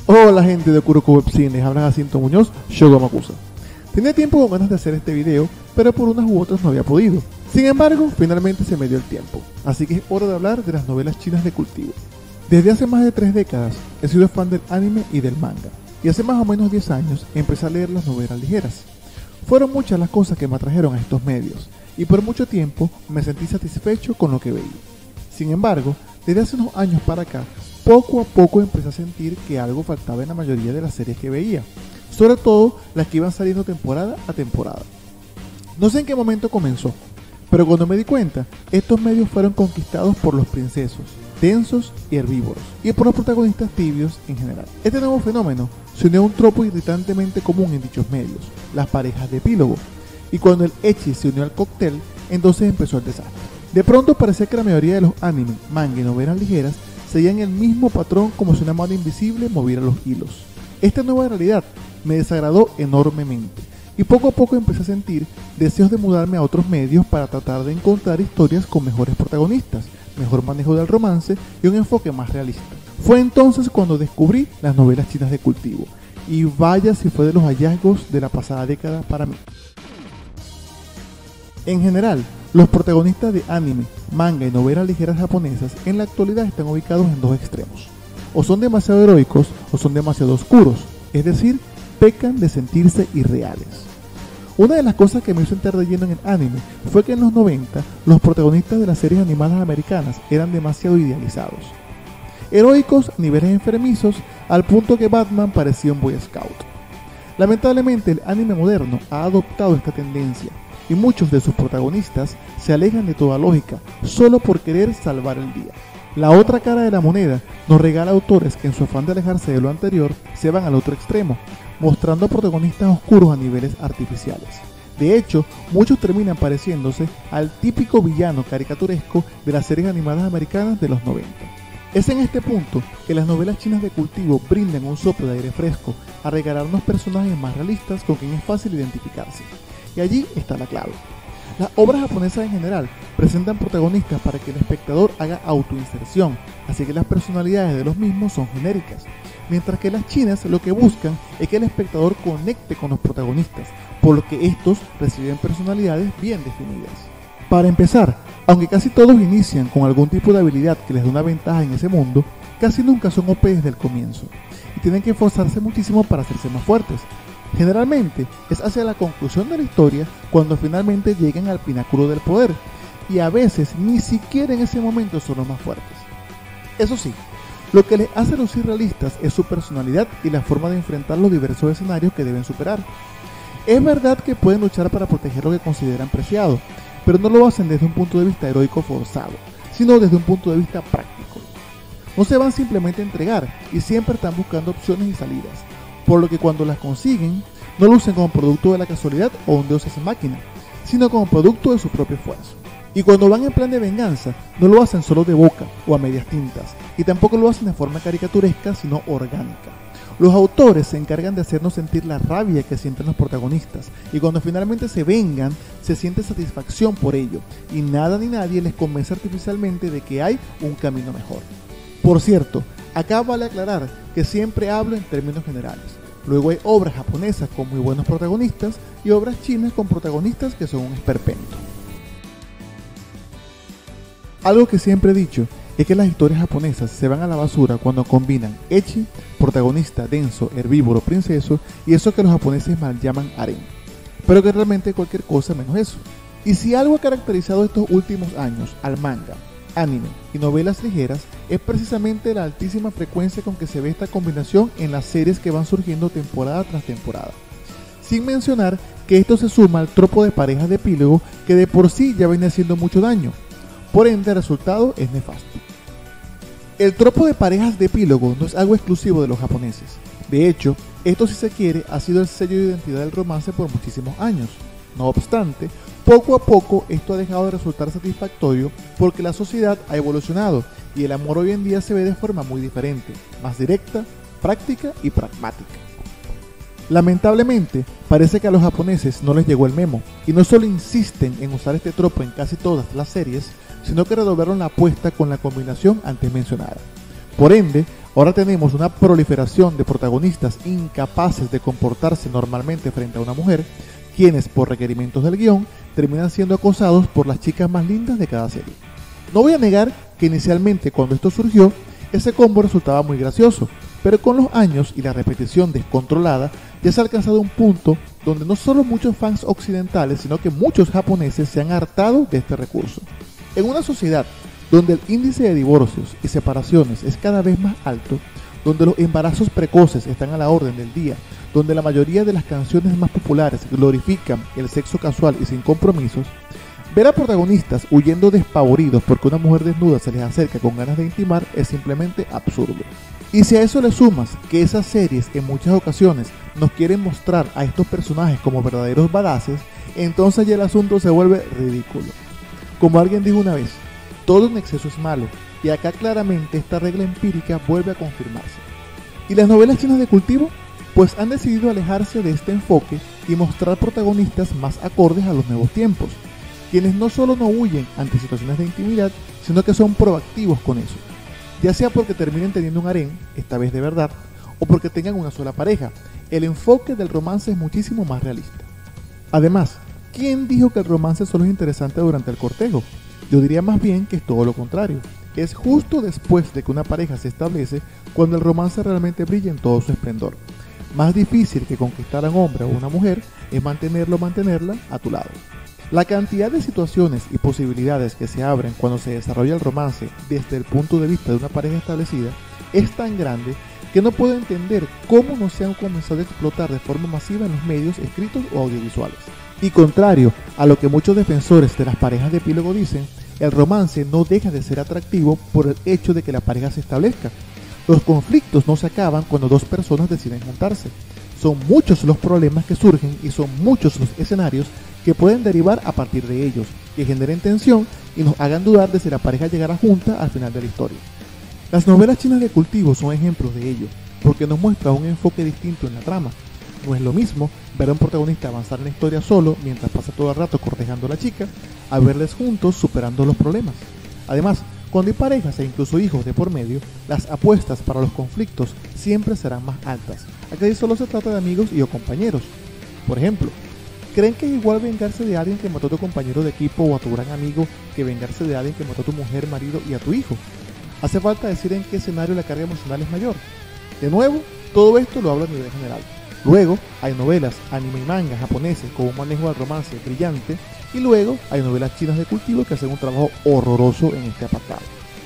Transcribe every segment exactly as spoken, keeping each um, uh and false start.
Hola gente de Kuroko Webcine, les habla Jacinto Muñoz, Shogo Makusa. Tenía tiempo con ganas de hacer este video, pero por unas u otras no había podido. Sin embargo, finalmente se me dio el tiempo, así que es hora de hablar de las novelas chinas de cultivo. Desde hace más de tres décadas he sido fan del anime y del manga, y hace más o menos diez años empecé a leer las novelas ligeras. Fueron muchas las cosas que me atrajeron a estos medios, y por mucho tiempo me sentí satisfecho con lo que veía. Sin embargo, desde hace unos años para acá, poco a poco empecé a sentir que algo faltaba en la mayoría de las series que veía, sobre todo las que iban saliendo temporada a temporada. No sé en qué momento comenzó, pero cuando me di cuenta, estos medios fueron conquistados por los princesos, densos y herbívoros, y por los protagonistas tibios en general. Este nuevo fenómeno se unió a un tropo irritantemente común en dichos medios, las parejas de epílogo, y cuando el ecchi se unió al cóctel, entonces empezó el desastre. De pronto parecía que la mayoría de los anime, manga y novelas ligeras seguían el mismo patrón como si una mano invisible moviera los hilos. Esta nueva realidad me desagradó enormemente y poco a poco empecé a sentir deseos de mudarme a otros medios para tratar de encontrar historias con mejores protagonistas, mejor manejo del romance y un enfoque más realista. Fue entonces cuando descubrí las novelas chinas de cultivo, y vaya si fue de los hallazgos de la pasada década para mí. En general, los protagonistas de anime, manga y novelas ligeras japonesas en la actualidad están ubicados en dos extremos. O son demasiado heroicos o son demasiado oscuros, es decir, pecan de sentirse irreales. Una de las cosas que me hizo entrar de lleno en el anime fue que en los noventa los protagonistas de las series animadas americanas eran demasiado idealizados. Heroicos a niveles enfermizos al punto que Batman parecía un Boy Scout. Lamentablemente el anime moderno ha adoptado esta tendencia, y muchos de sus protagonistas se alejan de toda lógica, solo por querer salvar el día. La otra cara de la moneda nos regala autores que en su afán de alejarse de lo anterior se van al otro extremo, mostrando protagonistas oscuros a niveles artificiales. De hecho, muchos terminan pareciéndose al típico villano caricaturesco de las series animadas americanas de los noventa. Es en este punto que las novelas chinas de cultivo brindan un soplo de aire fresco a regalarnos personajes más realistas con quien es fácil identificarse. Y allí está la clave. Las obras japonesas en general presentan protagonistas para que el espectador haga autoinserción, así que las personalidades de los mismos son genéricas, mientras que las chinas lo que buscan es que el espectador conecte con los protagonistas, por lo que estos reciben personalidades bien definidas. Para empezar, aunque casi todos inician con algún tipo de habilidad que les da una ventaja en ese mundo, casi nunca son O P desde el comienzo, y tienen que esforzarse muchísimo para hacerse más fuertes. Generalmente es hacia la conclusión de la historia cuando finalmente llegan al pináculo del poder, y a veces ni siquiera en ese momento son los más fuertes. Eso sí, lo que les hace lucir realistas es su personalidad y la forma de enfrentar los diversos escenarios que deben superar. Es verdad que pueden luchar para proteger lo que consideran preciado, pero no lo hacen desde un punto de vista heroico forzado, sino desde un punto de vista práctico. No se van simplemente a entregar y siempre están buscando opciones y salidas, por lo que cuando las consiguen, no lucen como producto de la casualidad o un dios en máquina, sino como producto de su propio esfuerzo. Y cuando van en plan de venganza, no lo hacen solo de boca o a medias tintas, y tampoco lo hacen de forma caricaturesca, sino orgánica. Los autores se encargan de hacernos sentir la rabia que sienten los protagonistas, y cuando finalmente se vengan, se siente satisfacción por ello, y nada ni nadie les convence artificialmente de que hay un camino mejor. Por cierto, acá vale aclarar que siempre hablo en términos generales. Luego hay obras japonesas con muy buenos protagonistas y obras chinas con protagonistas que son un esperpento. Algo que siempre he dicho es que las historias japonesas se van a la basura cuando combinan ecchi, protagonista denso, herbívoro, princeso, y eso que los japoneses mal llaman harem, pero que realmente cualquier cosa menos eso. Y si algo ha caracterizado estos últimos años al manga, anime y novelas ligeras es precisamente la altísima frecuencia con que se ve esta combinación en las series que van surgiendo temporada tras temporada. Sin mencionar que esto se suma al tropo de parejas de epílogo que de por sí ya viene haciendo mucho daño, por ende el resultado es nefasto. El tropo de parejas de epílogo no es algo exclusivo de los japoneses. De hecho, esto si se quiere ha sido el sello de identidad del romance por muchísimos años. No obstante, poco a poco esto ha dejado de resultar satisfactorio porque la sociedad ha evolucionado y el amor hoy en día se ve de forma muy diferente, más directa, práctica y pragmática. Lamentablemente, parece que a los japoneses no les llegó el memo y no solo insisten en usar este tropo en casi todas las series, sino que redoblaron la apuesta con la combinación antes mencionada. Por ende, Ahora tenemos una proliferación de protagonistas incapaces de comportarse normalmente frente a una mujer, quienes por requerimientos del guión terminan siendo acosados por las chicas más lindas de cada serie. No voy a negar que inicialmente cuando esto surgió, ese combo resultaba muy gracioso, pero con los años y la repetición descontrolada ya se ha alcanzado un punto donde no solo muchos fans occidentales, sino que muchos japoneses se han hartado de este recurso. En una sociedad donde el índice de divorcios y separaciones es cada vez más alto, donde los embarazos precoces están a la orden del día, donde la mayoría de las canciones más populares glorifican el sexo casual y sin compromisos, ver a protagonistas huyendo despavoridos porque una mujer desnuda se les acerca con ganas de intimar es simplemente absurdo. Y si a eso le sumas que esas series en muchas ocasiones nos quieren mostrar a estos personajes como verdaderos badaces, entonces ya el asunto se vuelve ridículo. Como alguien dijo una vez, todo en exceso es malo, y acá claramente esta regla empírica vuelve a confirmarse. ¿Y las novelas chinas de cultivo? Pues han decidido alejarse de este enfoque y mostrar protagonistas más acordes a los nuevos tiempos, quienes no solo no huyen ante situaciones de intimidad, sino que son proactivos con eso, ya sea porque terminen teniendo un harén, esta vez de verdad, o porque tengan una sola pareja. El enfoque del romance es muchísimo más realista. Además, ¿quién dijo que el romance solo es interesante durante el cortejo? Yo diría más bien que es todo lo contrario. Es justo después de que una pareja se establece cuando el romance realmente brilla en todo su esplendor. Más difícil que conquistar a un hombre o una mujer es mantenerlo o mantenerla a tu lado. La cantidad de situaciones y posibilidades que se abren cuando se desarrolla el romance desde el punto de vista de una pareja establecida es tan grande que no puedo entender cómo no se han comenzado a explotar de forma masiva en los medios escritos o audiovisuales. Y contrario a lo que muchos defensores de las parejas de epílogo dicen, el romance no deja de ser atractivo por el hecho de que la pareja se establezca. Los conflictos no se acaban cuando dos personas deciden juntarse. Son muchos los problemas que surgen y son muchos los escenarios que pueden derivar a partir de ellos, que generen tensión y nos hagan dudar de si la pareja llegará junta al final de la historia. Las novelas chinas de cultivo son ejemplos de ello, porque nos muestran un enfoque distinto en la trama. No es lo mismo ver a un protagonista avanzar en la historia solo mientras pasa todo el rato cortejando a la chica, a verles juntos superando los problemas. Además, cuando hay parejas e incluso hijos de por medio, las apuestas para los conflictos siempre serán más altas. Aquí solo se trata de amigos y o compañeros. Por ejemplo, ¿creen que es igual vengarse de alguien que mató a tu compañero de equipo o a tu gran amigo que vengarse de alguien que mató a tu mujer, marido y a tu hijo? Hace falta decir en qué escenario la carga emocional es mayor. De nuevo, todo esto lo hablo a nivel general. Luego hay novelas, anime y manga japoneses con un manejo del romance brillante, y luego hay novelas chinas de cultivo que hacen un trabajo horroroso en este apartado.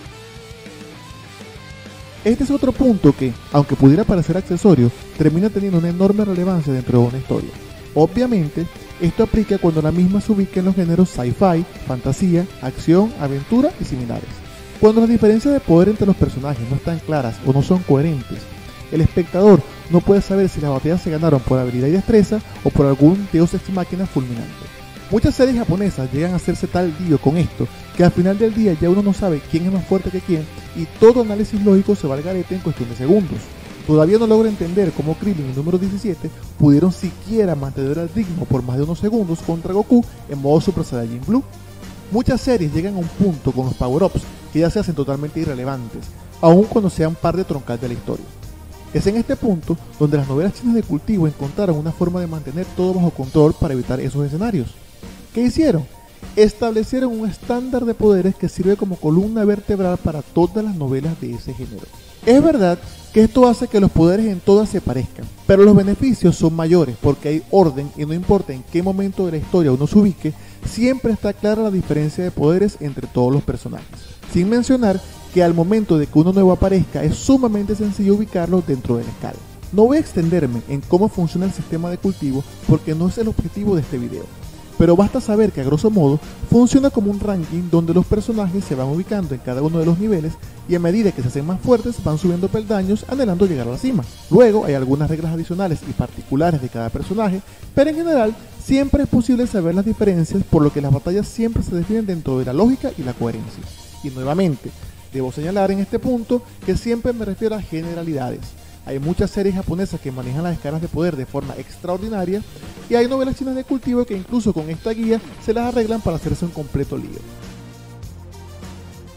Este es otro punto que, aunque pudiera parecer accesorio, termina teniendo una enorme relevancia dentro de una historia. Obviamente, esto aplica cuando la misma se ubica en los géneros sci-fi, fantasía, acción, aventura y similares. Cuando las diferencias de poder entre los personajes no están claras o no son coherentes, el espectador no puede saber si las batallas se ganaron por habilidad y destreza o por algún deus ex machina fulminante. Muchas series japonesas llegan a hacerse tal lío con esto que al final del día ya uno no sabe quién es más fuerte que quién y todo análisis lógico se va al garete en cuestión de segundos. Todavía no logro entender cómo Krillin y número diecisiete pudieron siquiera mantener el ritmo por más de unos segundos contra Goku en modo Super Saiyajin Blue. Muchas series llegan a un punto con los power-ups que ya se hacen totalmente irrelevantes, aun cuando sean parte troncal de la historia. Es en este punto donde las novelas chinas de cultivo encontraron una forma de mantener todo bajo control para evitar esos escenarios. ¿Qué hicieron? Establecieron un estándar de poderes que sirve como columna vertebral para todas las novelas de ese género. Es verdad que esto hace que los poderes en todas se parezcan, pero los beneficios son mayores porque hay orden y no importa en qué momento de la historia uno se ubique, siempre está clara la diferencia de poderes entre todos los personajes. Sin mencionar que al momento de que uno nuevo aparezca es sumamente sencillo ubicarlo dentro de la escala. No voy a extenderme en cómo funciona el sistema de cultivo porque no es el objetivo de este video, pero basta saber que a grosso modo funciona como un ranking donde los personajes se van ubicando en cada uno de los niveles y a medida que se hacen más fuertes van subiendo peldaños anhelando llegar a la cima. Luego hay algunas reglas adicionales y particulares de cada personaje, pero en general siempre es posible saber las diferencias, por lo que las batallas siempre se definen dentro de la lógica y la coherencia. Y nuevamente, debo señalar en este punto que siempre me refiero a generalidades. Hay muchas series japonesas que manejan las escalas de poder de forma extraordinaria y hay novelas chinas de cultivo que incluso con esta guía se las arreglan para hacerse un completo lío.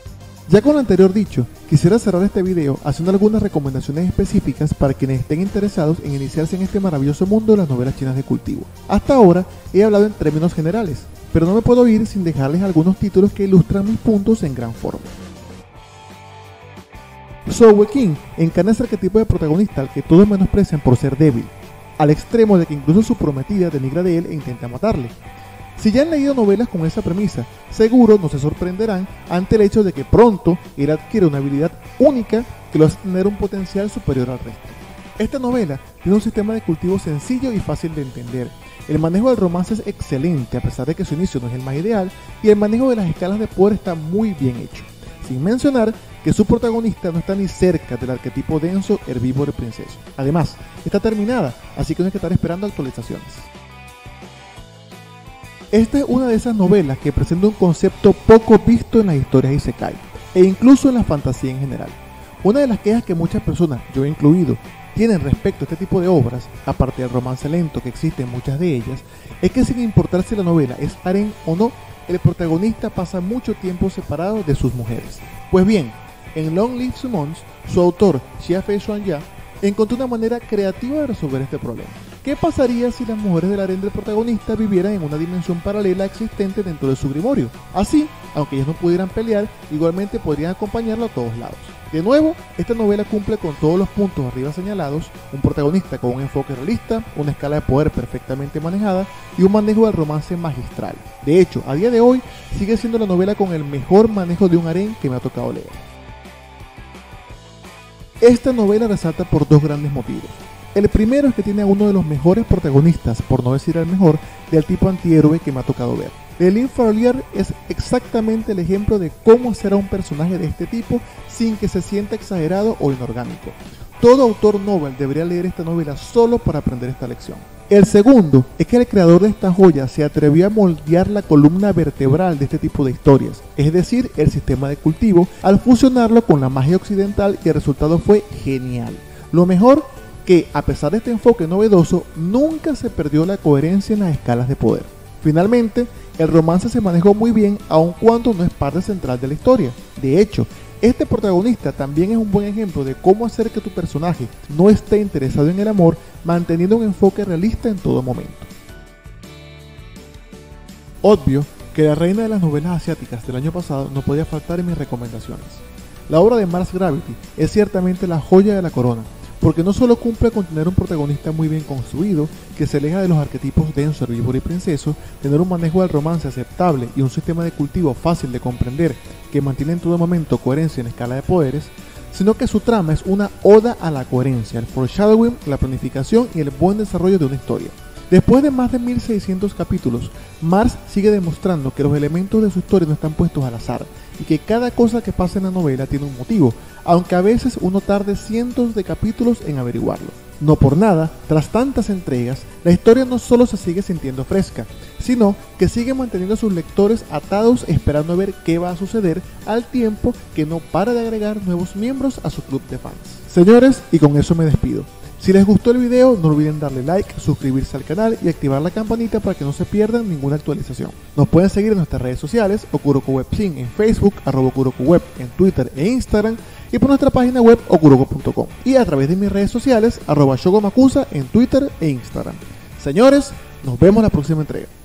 Ya con lo anterior dicho, quisiera cerrar este video haciendo algunas recomendaciones específicas para quienes estén interesados en iniciarse en este maravilloso mundo de las novelas chinas de cultivo. Hasta ahora he hablado en términos generales, pero no me puedo ir sin dejarles algunos títulos que ilustran mis puntos en gran forma. Zhou King encarna ese arquetipo de protagonista al que todos menosprecian por ser débil, al extremo de que incluso su prometida denigra de él e intenta matarle. Si ya han leído novelas con esa premisa, seguro no se sorprenderán ante el hecho de que pronto él adquiere una habilidad única que lo hace tener un potencial superior al resto. Esta novela tiene un sistema de cultivo sencillo y fácil de entender. El manejo del romance es excelente a pesar de que su inicio no es el más ideal, y el manejo de las escalas de poder está muy bien hecho, sin mencionar que su protagonista no está ni cerca del arquetipo denso, herbívoro y princeso. Además, está terminada, así que no hay que estar esperando actualizaciones. Esta es una de esas novelas que presenta un concepto poco visto en las historias isekai, e incluso en la fantasía en general. Una de las quejas que muchas personas, yo incluido, tienen respecto a este tipo de obras, aparte del romance lento que existe en muchas de ellas, es que sin importar si la novela es harem o no, el protagonista pasa mucho tiempo separado de sus mujeres. Pues bien, en Long Live Summons, su autor, Xia-Fei Xuanya, encontró una manera creativa de resolver este problema. ¿Qué pasaría si las mujeres del harem del protagonista vivieran en una dimensión paralela existente dentro de su grimorio? Así, aunque ellas no pudieran pelear, igualmente podrían acompañarlo a todos lados. De nuevo, esta novela cumple con todos los puntos arriba señalados: un protagonista con un enfoque realista, una escala de poder perfectamente manejada y un manejo del romance magistral. De hecho, a día de hoy, sigue siendo la novela con el mejor manejo de un harem que me ha tocado leer. Esta novela resalta por dos grandes motivos. El primero es que tiene a uno de los mejores protagonistas, por no decir el mejor, del tipo antihéroe que me ha tocado ver. Lelin Farlier es exactamente el ejemplo de cómo hacer a un personaje de este tipo sin que se sienta exagerado o inorgánico. Todo autor novel debería leer esta novela solo para aprender esta lección. El segundo es que el creador de esta joya se atrevió a moldear la columna vertebral de este tipo de historias, es decir, el sistema de cultivo, al fusionarlo con la magia occidental, y el resultado fue genial. Lo mejor, que a pesar de este enfoque novedoso, nunca se perdió la coherencia en las escalas de poder. Finalmente, el romance se manejó muy bien, aun cuando no es parte central de la historia. De hecho, este protagonista también es un buen ejemplo de cómo hacer que tu personaje no esté interesado en el amor, manteniendo un enfoque realista en todo momento. Obvio que la reina de las novelas asiáticas del año pasado no podía faltar en mis recomendaciones. La obra de Mars Gravity es ciertamente la joya de la corona, porque no solo cumple con tener un protagonista muy bien construido, que se aleja de los arquetipos denso, herbívoro y princeso, tener un manejo del romance aceptable y un sistema de cultivo fácil de comprender que mantiene en todo momento coherencia en escala de poderes, sino que su trama es una oda a la coherencia, el foreshadowing, la planificación y el buen desarrollo de una historia. Después de más de mil seiscientos capítulos, Mars sigue demostrando que los elementos de su historia no están puestos al azar, y que cada cosa que pasa en la novela tiene un motivo, aunque a veces uno tarde cientos de capítulos en averiguarlo. No por nada, tras tantas entregas, la historia no solo se sigue sintiendo fresca, sino que sigue manteniendo a sus lectores atados esperando ver qué va a suceder, al tiempo que no para de agregar nuevos miembros a su club de fans. Señores, y con eso me despido. Si les gustó el video, no olviden darle like, suscribirse al canal y activar la campanita para que no se pierdan ninguna actualización. Nos pueden seguir en nuestras redes sociales, Okuroku Web Sin en Facebook, arroba Okuroku Web en Twitter e Instagram, y por nuestra página web okuroku punto com, y a través de mis redes sociales, arroba Shogomakusa en Twitter e Instagram. Señores, nos vemos en la próxima entrega.